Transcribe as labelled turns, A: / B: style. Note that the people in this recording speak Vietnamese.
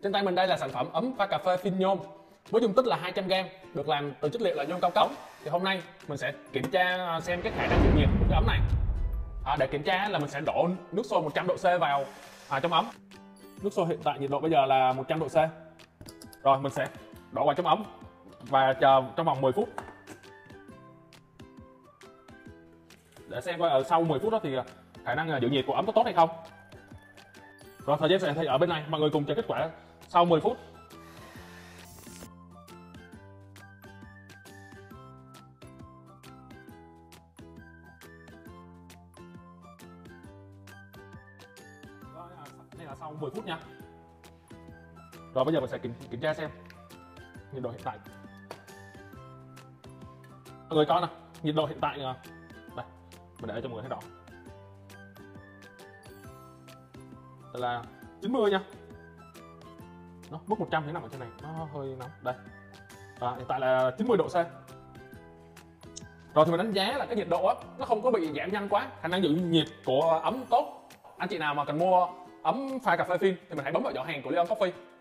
A: Trên tay mình đây là sản phẩm ấm pha cà phê phin nhôm với dung tích là 200g, được làm từ chất liệu là nhôm cao cấp. Thì hôm nay mình sẽ kiểm tra xem cái khả năng chịu nhiệt của cái ấm này. Để kiểm tra là mình sẽ đổ nước sôi 100 độ C vào trong ấm. Nước sôi hiện tại nhiệt độ bây giờ là 100 độ C. Rồi mình sẽ đổ vào trong ấm và chờ trong vòng 10 phút để xem coi ở sau 10 phút đó thì khả năng giữ nhiệt của ấm có tốt hay không. Rồi thời gian sẽ thấy ở bên này, mọi người cùng chờ kết quả sau 10 phút. Đây là sau 10 phút nha. Rồi bây giờ mình sẽ kiểm tra xem nhiệt độ hiện tại. Mọi người coi nè, nhiệt độ hiện tại đây, mình để cho mọi người thấy rõ. Đây là 90 nha. Nó mức 100 thế nằm ở trên này, nó hơi nóng. Đây. Hiện tại là 90 độ C. Rồi thì mình đánh giá là cái nhiệt độ á, nó không có bị giảm nhanh quá, khả năng giữ nhiệt của ấm tốt. Anh chị nào mà cần mua ấm pha cà phê phin thì mình hãy bấm vào giỏ hàng của Leon Coffee.